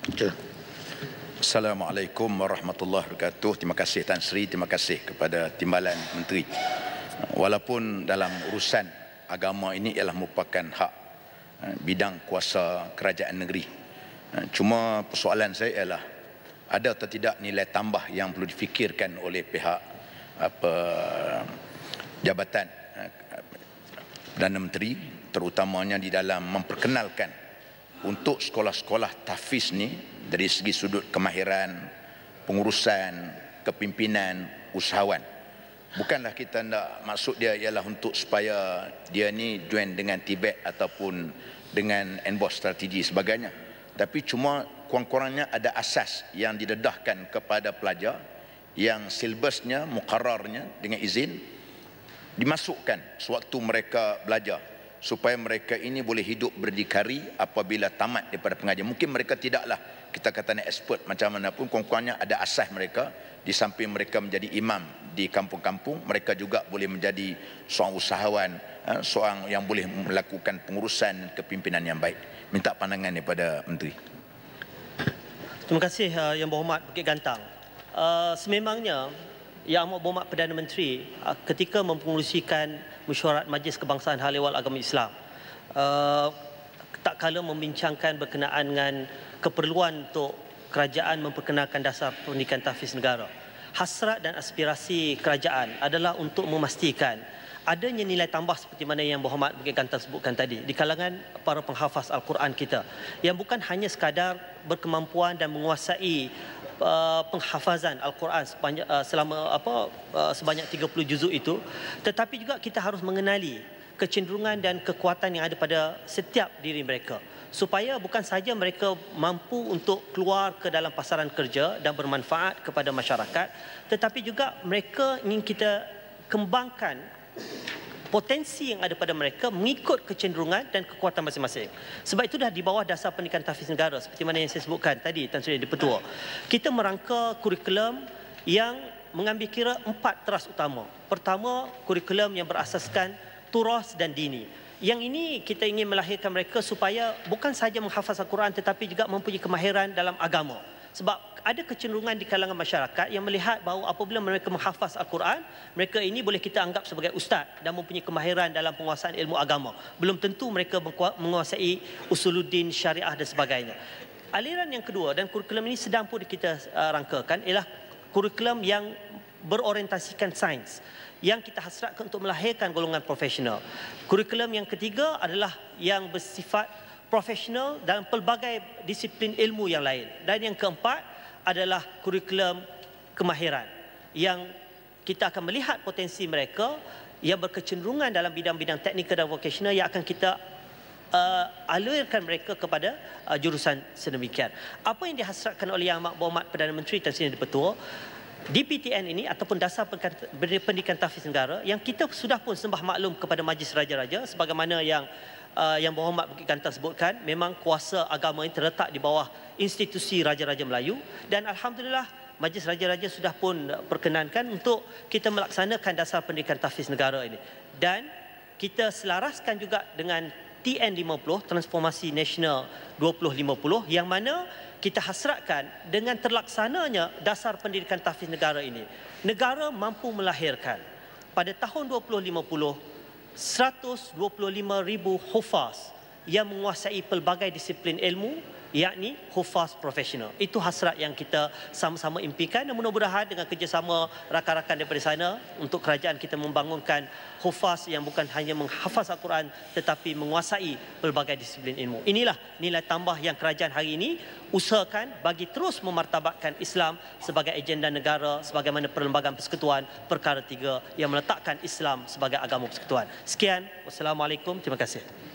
Okay. Assalamualaikum warahmatullahi wabarakatuh. Terima kasih Tan Sri, terima kasih kepada Timbalan Menteri. Walaupun dalam urusan agama ini ialah merupakan hak bidang kuasa kerajaan negeri, cuma persoalan saya ialah ada atau tidak nilai tambah yang perlu difikirkan oleh pihak Jabatan Perdana Menteri, terutamanya di dalam memperkenalkan untuk sekolah-sekolah tahfiz ni dari segi sudut kemahiran, pengurusan, kepimpinan, usahawan. Bukanlah kita nak maksud dia ialah untuk supaya dia ni join dengan Tibet ataupun dengan NBOS strategi sebagainya. Tapi cuma kurang-kurangnya ada asas yang didedahkan kepada pelajar yang silabusnya, muqarrarnya dengan izin dimasukkan sewaktu mereka belajar supaya mereka ini boleh hidup berdikari apabila tamat daripada pengajian. Mungkin mereka tidaklah kita kata ni expert macam mana pun, kurang-kurangnya ada asas mereka. Di samping mereka menjadi imam di kampung-kampung, mereka juga boleh menjadi seorang usahawan, seorang yang boleh melakukan pengurusan kepimpinan yang baik. Minta pandangan daripada Menteri. Terima kasih Yang Berhormat Bukit Gantang. Sememangnya Yang Amat Berhormat Perdana Menteri ketika mempengerusikan mesyuarat Majlis Kebangsaan Hal Ehwal Agama Islam, tak kala membincangkan berkenaan dengan keperluan untuk kerajaan memperkenalkan dasar pendidikan tahfiz negara. Hasrat dan aspirasi kerajaan adalah untuk memastikan adanya nilai tambah seperti mana Yang Berhormat Bukit Gantang sebutkan tadi di kalangan para penghafaz Al-Quran kita, yang bukan hanya sekadar berkemampuan dan menguasai penghafazan Al-Quran sebanyak 30 juzuk itu, tetapi juga kita harus mengenali kecenderungan dan kekuatan yang ada pada setiap diri mereka, supaya bukan saja mereka mampu untuk keluar ke dalam pasaran kerja dan bermanfaat kepada masyarakat, tetapi juga mereka ingin kita kembangkan potensi yang ada pada mereka mengikut kecenderungan dan kekuatan masing-masing. Sebab itu dah di bawah dasar pendidikan tahfiz negara seperti mana yang saya sebutkan tadi, Tan Sri Di-Pertua, kita merangka kurikulum yang mengambil kira 4 teras utama. Pertama, kurikulum yang berasaskan turas dan dini. Yang ini kita ingin melahirkan mereka supaya bukan saja menghafaz Al-Quran tetapi juga mempunyai kemahiran dalam agama. Sebab ada kecenderungan di kalangan masyarakat yang melihat bahawa apabila mereka menghafaz Al-Quran, mereka ini boleh kita anggap sebagai ustaz dan mempunyai kemahiran dalam penguasaan ilmu agama. Belum tentu mereka menguasai usuluddin, syariah dan sebagainya. Aliran yang kedua, dan kurikulum ini sedang pun kita rangkakan, ialah kurikulum yang berorientasikan sains, yang kita hasratkan untuk melahirkan golongan profesional. Kurikulum yang ketiga adalah yang bersifat profesional dalam pelbagai disiplin ilmu yang lain. Dan yang keempat adalah kurikulum kemahiran, yang kita akan melihat potensi mereka yang berkecenderungan dalam bidang-bidang teknikal dan vocational, yang akan kita alirkan mereka kepada jurusan sedemikian. Apa yang dihasratkan oleh Yang Amat Berhormat Perdana Menteri Tan Sri Di-Pertua, DPTN ini ataupun Dasar Pendidikan Tahfiz Negara, yang kita sudah pun sembah maklum kepada Majlis Raja-Raja sebagaimana yang Yang Berhormat Bukit Gantang sebutkan, memang kuasa agama ini terletak di bawah institusi Raja-Raja Melayu, dan alhamdulillah Majlis Raja-Raja sudah pun perkenankan untuk kita melaksanakan Dasar Pendidikan Tahfiz Negara ini, dan kita selaraskan juga dengan TN50, Transformasi Nasional 2050, yang mana kita hasratkan dengan terlaksananya Dasar Pendidikan Tahfiz Negara ini, negara mampu melahirkan pada tahun 2050 125,000 hufaz yang menguasai pelbagai disiplin ilmu, yakni hufaz profesional. Itu hasrat yang kita sama-sama impikan, dan mudah-mudahan dengan kerjasama rakan-rakan daripada sana untuk kerajaan kita membangunkan hufaz yang bukan hanya menghafaz Al-Quran tetapi menguasai pelbagai disiplin ilmu. Inilah nilai tambah yang kerajaan hari ini usahakan bagi terus memartabatkan Islam sebagai agenda negara sebagaimana Perlembagaan Persekutuan Perkara 3 yang meletakkan Islam sebagai agama persekutuan. Sekian, wassalamualaikum, terima kasih.